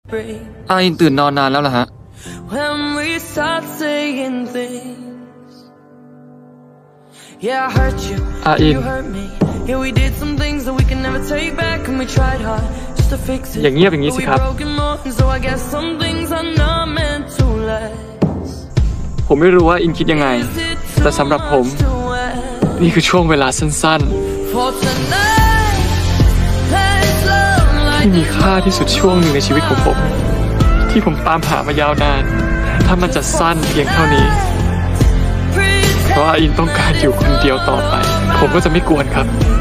อาอินตื่นนอนนานแล้วล่ะฮะอาอินอย่างเงียบอย่างนี้สิครับผมไม่รู้ว่าอินคิดยังไงแต่สำหรับผมนี่คือช่วงเวลาสั้นๆที่มีค่าที่สุดช่วงหนึ่งในชีวิตของผมที่ผมตามหามายาวนานถ้ามันจะสั้นเพียงเท่านี้เพราะอาอินต้องการอยู่คนเดียวต่อไปผมก็จะไม่กวนครับ